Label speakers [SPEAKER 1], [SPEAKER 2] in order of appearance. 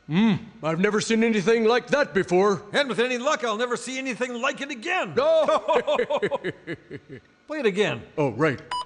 [SPEAKER 1] I've never seen anything like that before.
[SPEAKER 2] And with any luck, I'll never see anything like it again.
[SPEAKER 1] No!
[SPEAKER 2] Play it again.
[SPEAKER 1] Oh, right.